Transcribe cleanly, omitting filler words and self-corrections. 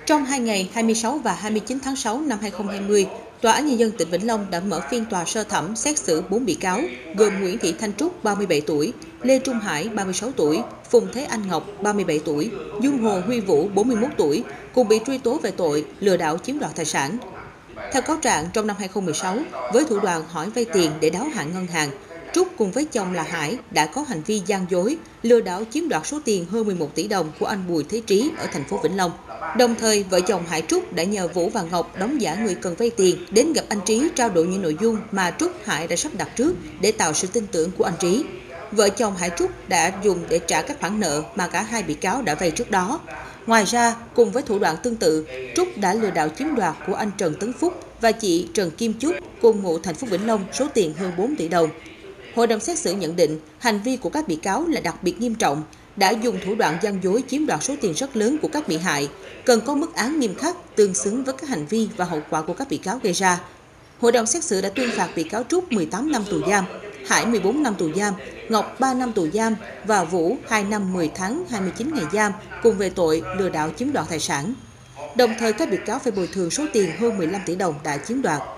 Trong 2 ngày 26 và 29 tháng 6 năm 2020, Tòa án Nhân dân tỉnh Vĩnh Long đã mở phiên tòa sơ thẩm xét xử 4 bị cáo, gồm Nguyễn Thị Thanh Trúc, 37 tuổi, Lê Trung Hải, 36 tuổi, Phùng Thế Anh Ngọc, 37 tuổi, Dương Hồ Huy Vũ, 41 tuổi, cùng bị truy tố về tội lừa đảo chiếm đoạt tài sản. Theo cáo trạng, trong năm 2016, với thủ đoạn hỏi vay tiền để đáo hạn ngân hàng, Trúc cùng với chồng là Hải đã có hành vi gian dối, lừa đảo chiếm đoạt số tiền hơn 11 tỷ đồng của anh Bùi Thế Trí ở thành phố Vĩnh Long. Đồng thời, vợ chồng Hải Trúc đã nhờ Vũ và Ngọc đóng giả người cần vay tiền đến gặp anh Trí trao đổi những nội dung mà Trúc Hải đã sắp đặt trước để tạo sự tin tưởng của anh Trí. Vợ chồng Hải Trúc đã dùng để trả các khoản nợ mà cả hai bị cáo đã vay trước đó. Ngoài ra, cùng với thủ đoạn tương tự, Trúc đã lừa đảo chiếm đoạt của anh Trần Tấn Phúc và chị Trần Kim Chúc cùng ngụ thành phố Vĩnh Long số tiền hơn 4 tỷ đồng. Hội đồng xét xử nhận định hành vi của các bị cáo là đặc biệt nghiêm trọng, đã dùng thủ đoạn gian dối chiếm đoạt số tiền rất lớn của các bị hại, cần có mức án nghiêm khắc tương xứng với các hành vi và hậu quả của các bị cáo gây ra. Hội đồng xét xử đã tuyên phạt bị cáo Trúc 18 năm tù giam, Hải 14 năm tù giam, Ngọc 3 năm tù giam và Vũ 2 năm 10 tháng 29 ngày giam cùng về tội lừa đảo chiếm đoạt tài sản. Đồng thời các bị cáo phải bồi thường số tiền hơn 15 tỷ đồng đã chiếm đoạt.